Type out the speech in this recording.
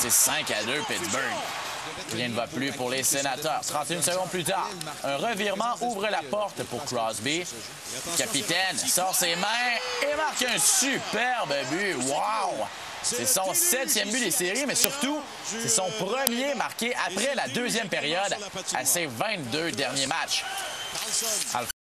c'est 5-2 Pittsburgh. Rien ne va plus pour les Sénateurs. 31 secondes plus tard, un revirement ouvre la porte pour Crosby. Le capitaine sort ses mains et marque un superbe but. Wow! C'est son 7e but des séries, mais surtout, c'est son premier marqué après la deuxième période à ses 22 derniers matchs.